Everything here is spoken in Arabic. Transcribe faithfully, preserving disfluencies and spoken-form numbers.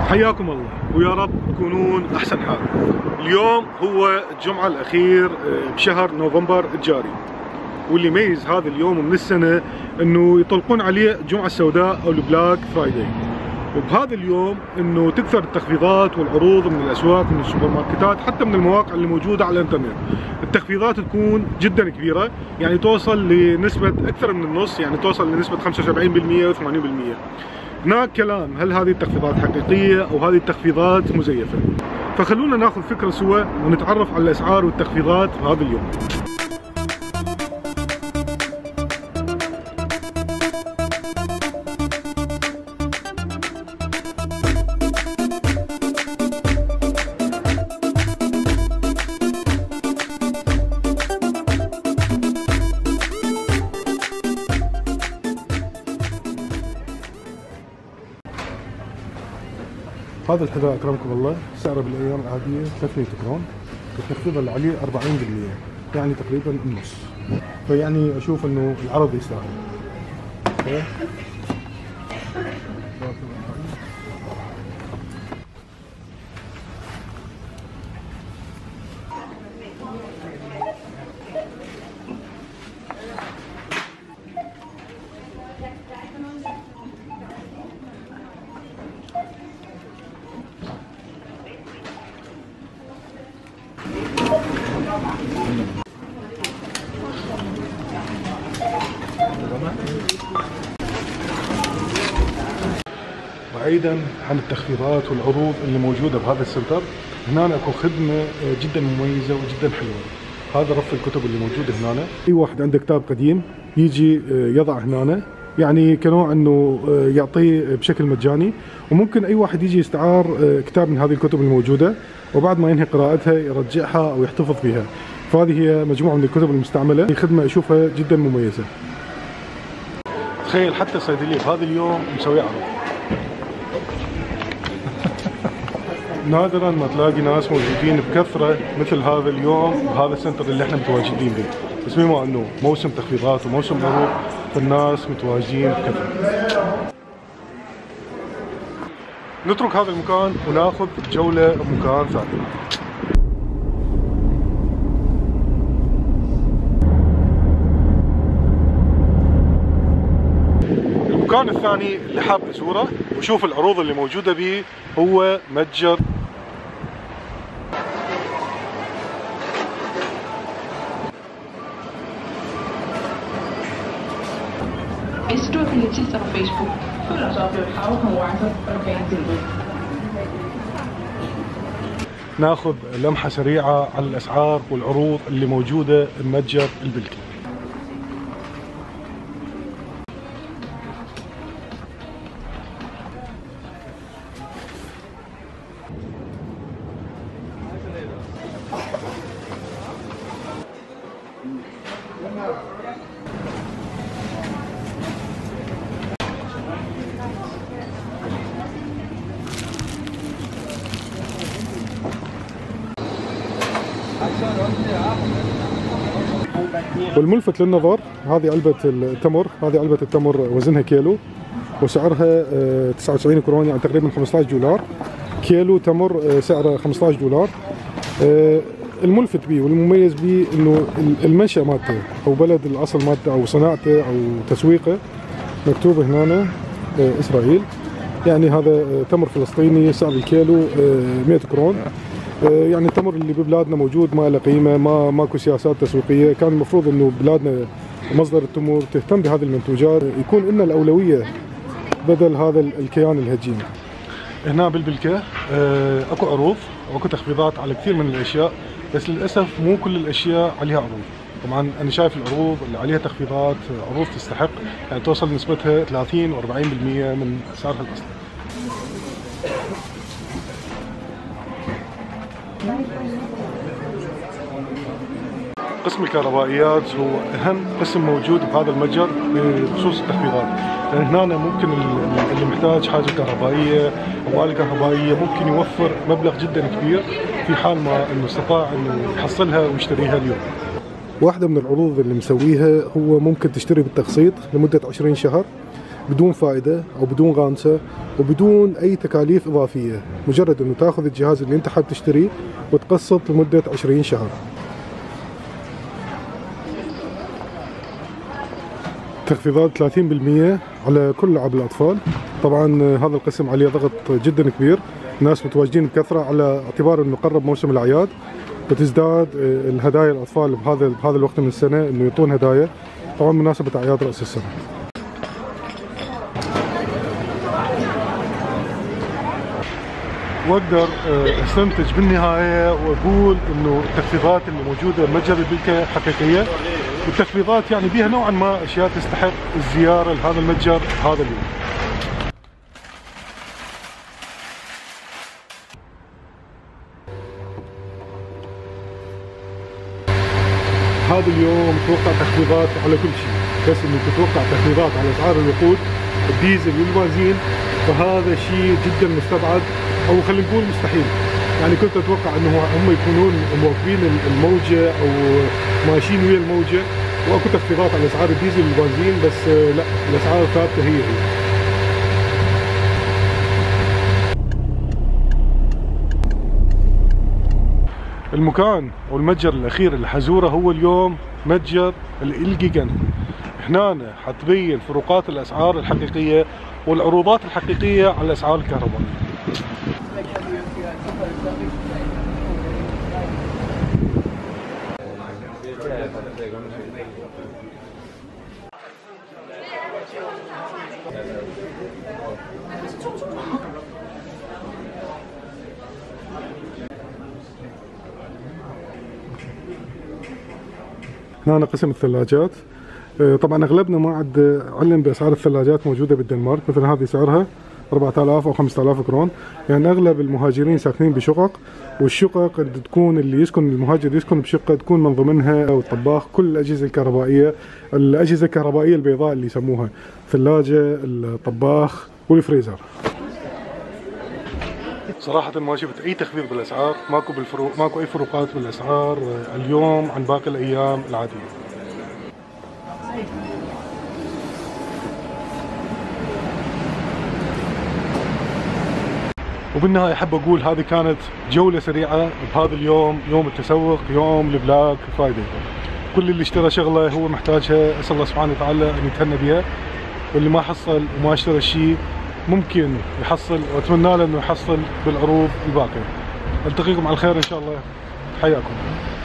حياكم الله ويا رب تكونون احسن حال. اليوم هو الجمعة الاخير بشهر نوفمبر الجاري، واللي يميز هذا اليوم من السنة انه يطلقون عليه الجمعة السوداء او البلاك فرايداي. وبهذا اليوم انه تكثر التخفيضات والعروض من الاسواق، من السوبر ماركتات، حتى من المواقع اللي موجودة على الانترنت. التخفيضات تكون جدا كبيرة، يعني توصل لنسبة اكثر من النص، يعني توصل لنسبة خمسة وسبعين بالمئة و ثمانين بالمئة. هناك كلام هل هذه التخفيضات حقيقية أو هذه التخفيضات مزيفة؟ فخلونا ناخذ فكرة سوا ونتعرف على الأسعار والتخفيضات هذا اليوم. هذا الحذاء اكرمكم الله سعره بالايام العاديه ثلاثمئة كرون، التخفيض اللي عليه أربعين بالمئة، يعني تقريبا النص. فيعني اشوف انه العرض يستاهل. بعيدا عن التخفيضات والعروض اللي موجوده بهذا السنتر، هنا اكو خدمه جدا مميزه وجدا حلوه. هذا رف الكتب اللي موجود هنا، اي واحد عنده كتاب قديم يجي يضع هنا، يعني كنوع انه يعطيه بشكل مجاني، وممكن اي واحد يجي يستعار كتاب من هذه الكتب الموجوده، وبعد ما ينهي قراءتها يرجعها او يحتفظ فيها. فهذه هي مجموعه من الكتب المستعمله، هي خدمه اشوفها جدا مميزه. تخيل حتى الصيدليه بهذا اليوم مسوي عرض. نادرا ما تلاقي ناس موجودين بكثره مثل هذا اليوم بهذا السنتر اللي احنا متواجدين به، بس بما انه موسم تخفيضات وموسم عروض فالناس متواجدين بكثره. نترك هذا المكان وناخذ جوله بمكان ثاني. المكان الثاني اللي حاب ازوره وشوف العروض اللي موجوده به هو متجر Esto que le chiste a Facebook. Hola, soy Pau, como antes, pero ناخذ لمحه سريعه على الاسعار والعروض اللي موجوده بمتجر البلكي. والملفت للنظر هذه علبة التمر، هذه علبة التمر وزنها كيلو وسعرها تسعة وتسعين كرون، يعني تقريبا خمسة عشر دولار. كيلو تمر سعره خمسة عشر دولار. الملفت به والمميز به انه المنشأ مالته او بلد الاصل مالته او صناعته او تسويقه مكتوب هنا اسرائيل، يعني هذا تمر فلسطيني سعر الكيلو مئة كرون. يعني التمر اللي ببلادنا موجود ما له قيمه، ما ماكو سياسات تسويقيه. كان المفروض انه بلادنا مصدر التمور تهتم بهذه المنتوجات، يكون لنا الاولويه بدل هذا الكيان الهجين. هنا بالبلكه اكو عروض واكو تخفيضات على كثير من الاشياء، بس للاسف مو كل الاشياء عليها عروض. طبعا انا شايف العروض اللي عليها تخفيضات عروض تستحق، يعني توصل نسبتها ثلاثين و أربعين بالمئة من سعرها الاصلي. قسم الكهربائيات هو اهم قسم موجود بهذا المتجر بخصوص التخفيضات، لان هنا ممكن اللي محتاج حاجه كهربائيه او آلة كهربائيه ممكن يوفر مبلغ جدا كبير في حال ما انه استطاع انه يحصلها ويشتريها اليوم. واحدة من العروض اللي مسويها هو ممكن تشتري بالتقسيط لمدة عشرين شهر، بدون فائدة أو بدون غامسة وبدون أي تكاليف إضافية، مجرد أنه تاخذ الجهاز اللي أنت حاب تشتريه وتقسط لمدة عشرين شهر. تخفيضات ثلاثين بالمئة على كل لعب الأطفال. طبعا هذا القسم عليه ضغط جدا كبير، الناس متواجدين بكثرة على اعتبار أنه قرب موسم الأعياد، بتزداد الهدايا الأطفال بهذا بهذا الوقت من السنة، أنه يعطون هدايا طبعا مناسبة أعياد رأس السنة. واقدر استنتج بالنهايه واقول انه التخفيضات اللي موجوده بمتجر البلكه حقيقيه، والتخفيضات يعني بها نوعا ما اشياء تستحق الزياره لهذا المتجر هذا اليوم. هذا اليوم توقع تخفيضات على كل شيء، بس انه تتوقع تخفيضات على اسعار الوقود الديزل والبنزين فهذا شيء جدا مستبعد، او خلينا نقول مستحيل. يعني كنت اتوقع انه هم يكونون مواكبين الموجه او ماشيين ويا الموجه واكو تخفيضات على اسعار الديزل والبنزين، بس لا، الاسعار ثابته هي هي. المكان او المتجر الاخير اللي حزوره هو اليوم متجر الجيجانت. هنا حتبين فروقات الاسعار الحقيقيه والعروضات الحقيقيه على الاسعار الكهربائيه. هنا قسم الثلاجات. طبعا اغلبنا ما عاد علم باسعار الثلاجات موجوده بالدنمارك، مثلا هذه سعرها أربعة آلاف او خمسة آلاف كرون، يعني اغلب المهاجرين ساكنين بشقق، والشقق تكون اللي يسكن المهاجر يسكن بشقه تكون من ضمنها او الطباخ كل الاجهزه الكهربائيه، الاجهزه الكهربائيه البيضاء اللي يسموها، ثلاجه، الطباخ والفريزر. صراحة ما شفت أي تخفيض بالأسعار، ماكو بالفروق، ماكو أي فروقات بالأسعار اليوم عن باقي الأيام العادية. وبالنهاية أحب أقول هذه كانت جولة سريعة بهذا اليوم، يوم التسوق، يوم البلاك فرايداي. كل اللي اشترى شغلة هو محتاجها، أسأل الله سبحانه وتعالى أن يتهنى بها، واللي ما حصل وما اشترى شيء ممكن يحصل، واتمنى له انه يحصل بالعروض الباقيه. التقيكم على خير ان شاء الله، حياكم.